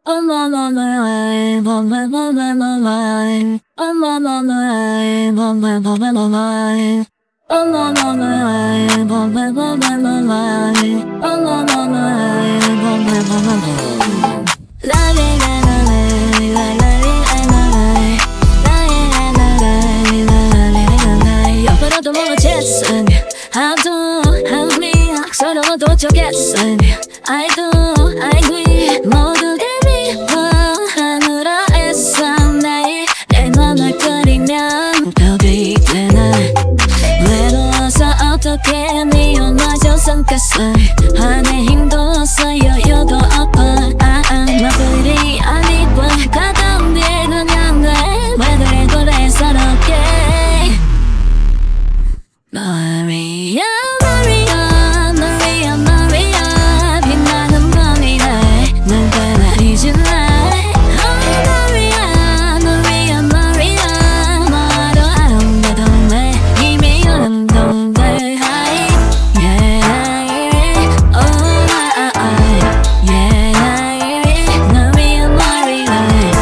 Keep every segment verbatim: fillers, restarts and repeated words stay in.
옆으로도 멋졌어 하도 한미약 서로 도착했어 I do, I agree 모두가 미워하느라 애써 나의 내 맘을 끓이면 벽이 되나 외로워서 어떻게 미워마저 삼켰어 한해 힘도 없어 여유도 없고 아, 아, 나들이 아니고 가까운 뒤에 그냥 돼 왜 그래 그래 서럽게 Maria, Maria, Maria, Maria 빛나는 밤이래 날 따라이질래 Oh Maria, Maria, Maria 뭐도 아름다도 내 이미 연동돼 Hi, yeah, oh, I, I, yeah Maria, Maria,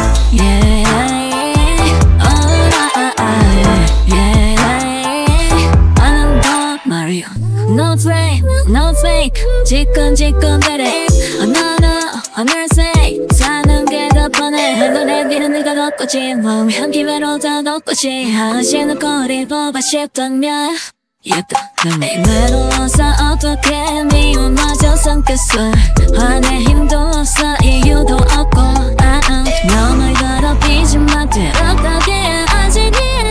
yeah, oh, I, I, yeah Mario. No fake, no fake 지끈지끈 베레 하나하나 하늘색 사는 게 더 뻔해 한눈에 비는 네가 걷고지 마음이 한 기회로 다 덮고지 하시는 거리 보고 싶다면 예쁘다 내 외로워서 어떻게 미워마저 삼켰어 화내 힘도 없어 이유도 없고 아, 아. 너를 더럽히지만 되었다게 아직이야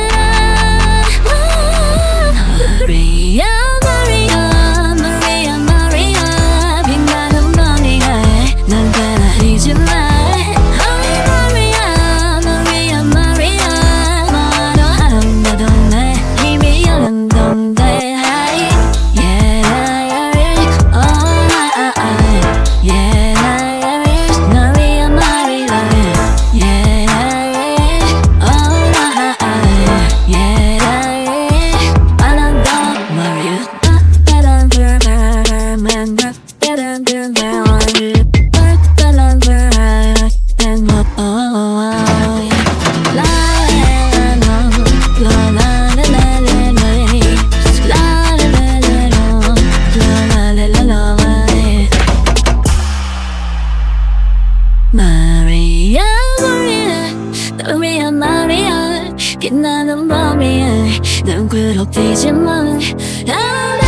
Maria, Maria, Maria, Maria 빛나는 밤이래 날 따라이질래 Oh Maria, Maria, Maria 뭐도 아름다도 내 힘이 연동돼 Hi, yeah, oh, I, I, yeah Maria, Maria, yeah, oh, I, I, yeah Maria, Maria, Maria, Maria 빛나는 밤이야 난 괴롭히지만